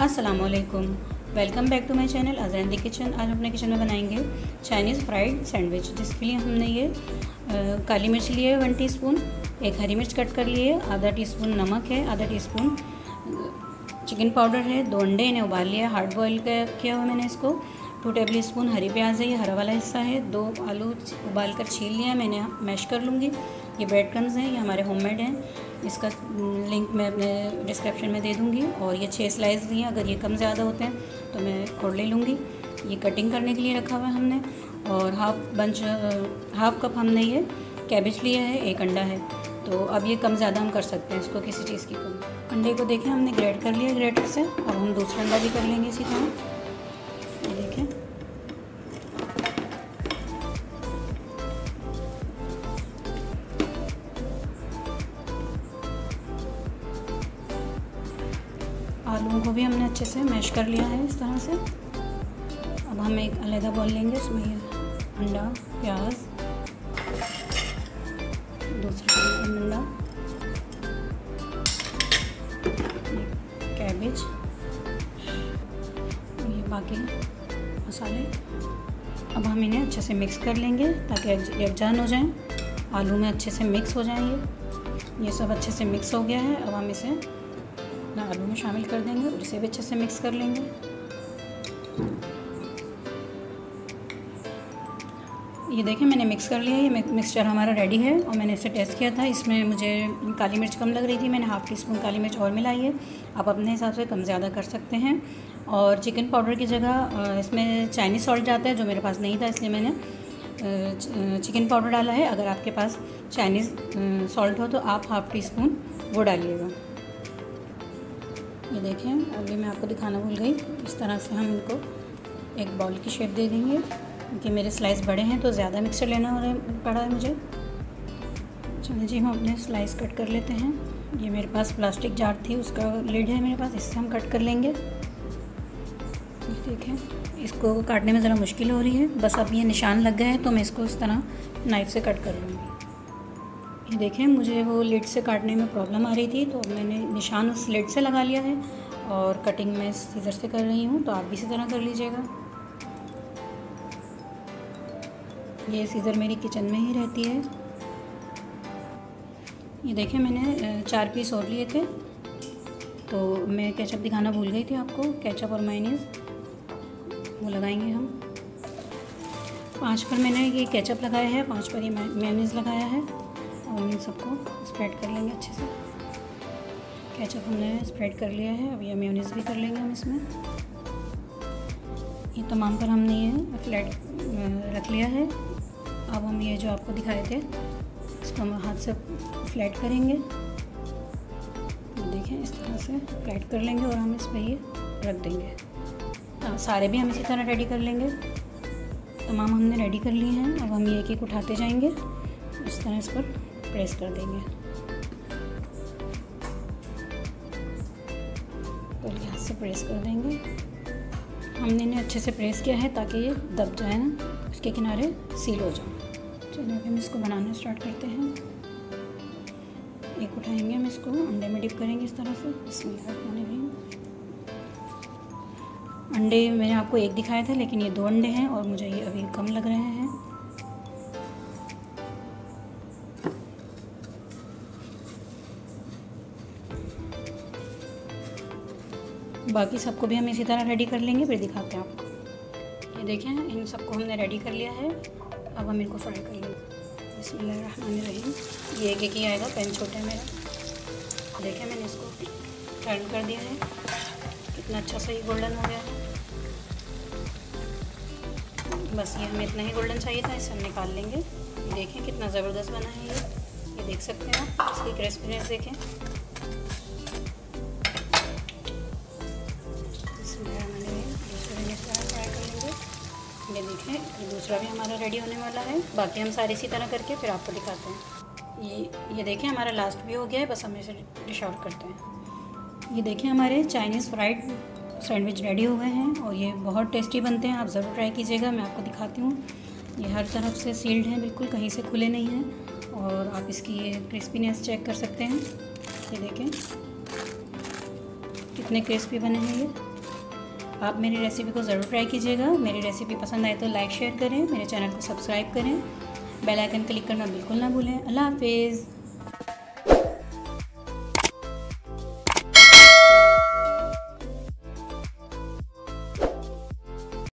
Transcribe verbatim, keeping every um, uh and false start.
अस्सलामुअलैकुम, welcome back to my channel Azhar the kitchen. आज हम अपने किचन में बनाएंगे चाइनीज़ फ्राइड सैंडविच, जिसके लिए हमने ये आ, काली मिर्च ली है वन टीस्पून, एक हरी मिर्च कट कर लिए, आधा टीस्पून नमक है, आधा टीस्पून चिकन पाउडर है, दो अंडे इन्हें उबाल लिया, हार्ड बॉईल किया हुआ मैंने इसको, टू टेबल स्पून हरी प्याज है, ये हरा वाला हिस्सा है, दो आलू उबाल कर छील लिया मैंने, मैश कर लूँगी। ये ब्रेड क्रम्स हैं, ये हमारे होममेड हैं, इसका लिंक मैं अपने डिस्क्रिप्शन में दे दूँगी। और ये छः स्लाइस लिए, अगर ये कम ज़्यादा होते हैं तो मैं और ले लूँगी। ये कटिंग करने के लिए रखा हुआ है हमने। और हाफ बंच हाफ कप हमने ये कैबेज लिया है, एक अंडा है, तो अब ये कम ज़्यादा हम कर सकते हैं इसको, किसी चीज़ की कम। अंडे को देखें हमने ग्रेट कर लिया ग्रेटर से, अब हम दूसरा अंडा भी कर लेंगे इसी तरह। ये देखें, आलूओं को भी हमने अच्छे से मैश कर लिया है इस तरह से। अब हम एक अलग बॉल लेंगे, उसमें ये अंडा, प्याज, दूसरा अंडा, कैबेज, ये बाकी मसाले। अब हम इन्हें अच्छे से मिक्स कर लेंगे ताकि यकजान हो जाएं, आलू में अच्छे से मिक्स हो जाएं। ये ये सब अच्छे से मिक्स हो गया है। अब हम इसे ना आलू में शामिल कर देंगे और इसे भी अच्छे से मिक्स कर लेंगे। ये देखें, मैंने मिक्स कर लिया, ये मिक्सचर हमारा रेडी है। और मैंने इसे टेस्ट किया था, इसमें मुझे काली मिर्च कम लग रही थी, मैंने हाफ़ टी स्पून काली मिर्च और मिलाई है। आप अपने हिसाब से कम ज़्यादा कर सकते हैं। और चिकन पाउडर की जगह इसमें चाइनीज़ सॉल्ट जाता है, जो मेरे पास नहीं था, इसलिए मैंने चिकन पाउडर डाला है। अगर आपके पास चाइनीज़ सॉल्ट हो तो आप हाफ़ टी स्पून वो डालिएगा। ये देखें, अभी मैं आपको दिखाना भूल गई, इस तरह से हम इनको एक बॉल की शेप दे देंगे, क्योंकि मेरे स्लाइस बड़े हैं तो ज़्यादा मिक्सचर लेना हो रहा पड़ा है मुझे। चलिए जी, हम अपने स्लाइस कट कर लेते हैं। ये मेरे पास प्लास्टिक जार थी, उसका लिड है मेरे पास, इससे हम कट कर लेंगे। ये देखें, इसको काटने में ज़रा मुश्किल हो रही है, बस अब ये निशान लग गए हैं तो मैं इसको इस तरह नाइफ़ से कट कर लूँगी। ये देखें, मुझे वो लिड से काटने में प्रॉब्लम आ रही थी, तो मैंने निशान उस लिड से लगा लिया है और कटिंग मैं सीज़र से कर रही हूँ, तो आप भी इसी तरह कर लीजिएगा। ये सीज़र मेरी किचन में ही रहती है। ये देखें, मैंने चार पीस और लिए थे, तो मैं केचप दिखाना भूल गई थी आपको। केचप और मेयोनीज़ वो लगाएंगे हम। पाँच पर मैंने ये केचप लगाया है, पाँच पर ये मेयोनीज़ लगाया है। और हम इन सबको स्प्रेड कर लेंगे अच्छे से। केचप हमने स्प्रेड कर लिया है, अब ये मेयोनीज़ भी कर लेंगे हम इसमें। ये तमाम पर हमने ये फ्लैट रख लिया है। अब हम ये जो आपको दिखाए थे, इसको हम हाथ से फ्लैट करेंगे। देखें, इस तरह से फ्लैट कर लेंगे और हम इस पर ये रख देंगे। हाँ, सारे भी हम इसी तरह रेडी कर लेंगे। तमाम हमने रेडी कर लिए हैं। अब हम ये एक एक उठाते जाएंगे, इस तरह इस पर प्रेस कर देंगे। पहले हाथ से प्रेस कर देंगे। हमने इन्हें अच्छे से प्रेस किया है ताकि ये दब जाए ना, उसके किनारे सील हो जाए। चलिए हम इसको बनाना स्टार्ट करते हैं। एक उठाएंगे, हम इसको अंडे में डिप करेंगे इस तरह से। बिस्मिल्लाहिर्रहमानिर्रहीम। अंडे मैंने आपको एक दिखाया था, लेकिन ये दो अंडे हैं और मुझे ये अभी कम लग रहे हैं। बाकी सबको भी हम इसी तरह रेडी कर लेंगे, फिर दिखाते हैं आपको। ये देखें, इन सबको हमने रेडी कर लिया है। अब हम इनको फ्राई कर लेंगे। बिस्मिल्लाहिर्रहमानिर्रहीम। ये एक एक ही आएगा, पैन छोटा है मेरा। देखें, मैंने इसको टर्न कर दिया है, कितना अच्छा सा ये गोल्डन हो गया है। बस ये हमें इतना ही गोल्डन चाहिए था, इसे हम निकाल लेंगे। ये देखें कितना ज़बरदस्त बना है ये ये देख सकते हैं आप, इसकी क्रिस्पीनेस देखें। ये देखें, ये दूसरा भी हमारा रेडी होने वाला है। बाकी हम सारे इसी तरह करके फिर आपको दिखाते हैं। ये ये देखें, हमारा लास्ट भी हो गया है, बस हम इसे डिश आउट करते हैं। ये देखें, हमारे चाइनीज़ फ्राइड सैंडविच रेडी हो गए हैं और ये बहुत टेस्टी बनते हैं। आप ज़रूर ट्राई कीजिएगा। मैं आपको दिखाती हूँ, ये हर तरफ से सील्ड हैं, बिल्कुल कहीं से खुले नहीं हैं। और आप इसकी ये क्रिस्पीनेस चेक कर सकते हैं। ये देखें कितने क्रिस्पी बने हैं ये। आप मेरी रेसिपी को ज़रूर ट्राई कीजिएगा। मेरी रेसिपी पसंद आए तो लाइक शेयर करें, मेरे चैनल को सब्सक्राइब करें, बेल आइकन क्लिक करना बिल्कुल ना भूलें। अल्लाह हाफिज़।